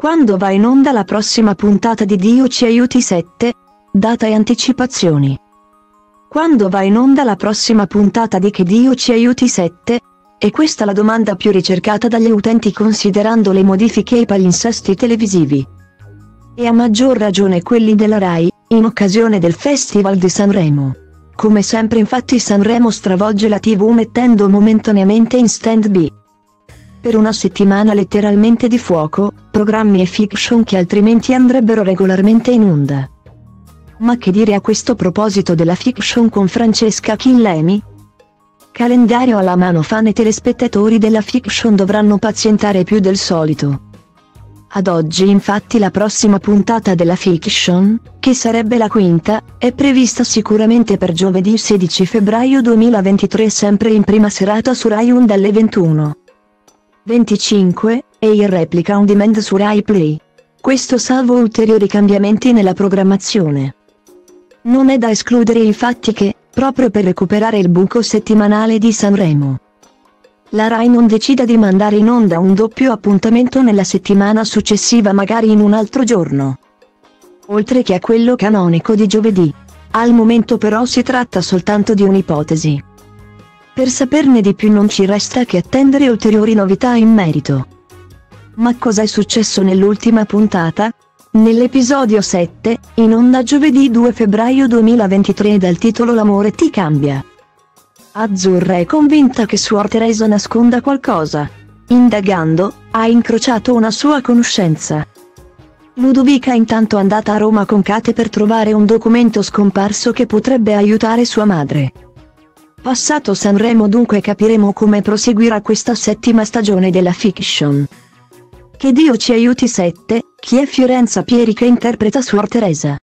Quando va in onda la prossima puntata di Dio ci aiuti 7? Data e anticipazioni. Quando va in onda la prossima puntata di Che Dio ci aiuti 7? È questa la domanda più ricercata dagli utenti considerando le modifiche ai palinsesti televisivi. E a maggior ragione quelli della Rai, in occasione del Festival di Sanremo. Come sempre infatti Sanremo stravolge la TV mettendo momentaneamente in stand-by. Per una settimana letteralmente di fuoco, programmi e fiction che altrimenti andrebbero regolarmente in onda. Ma che dire a questo proposito della fiction con Francesca Chillemi? Calendario alla mano, fan e telespettatori della fiction dovranno pazientare più del solito. Ad oggi infatti la prossima puntata della fiction, che sarebbe la quinta, è prevista sicuramente per giovedì 16 febbraio 2023 sempre in prima serata su Rai 1 dalle 21:25, e in replica on demand su Rai Play. Questo salvo ulteriori cambiamenti nella programmazione. Non è da escludere infatti che, proprio per recuperare il buco settimanale di Sanremo, la Rai non decida di mandare in onda un doppio appuntamento nella settimana successiva, magari in un altro giorno, oltre che a quello canonico di giovedì. Al momento però si tratta soltanto di un'ipotesi. Per saperne di più non ci resta che attendere ulteriori novità in merito. Ma cosa è successo nell'ultima puntata? Nell'episodio 7, in onda giovedì 2 febbraio 2023 dal titolo L'amore ti cambia, Azzurra è convinta che Suor Teresa nasconda qualcosa. Indagando, ha incrociato una sua conoscenza. Ludovica è intanto andata a Roma con Kate per trovare un documento scomparso che potrebbe aiutare sua madre. Passato Sanremo dunque capiremo come proseguirà questa settima stagione della fiction. Che Dio ci aiuti 7, chi è Fiorenza Pieri che interpreta Suor Teresa?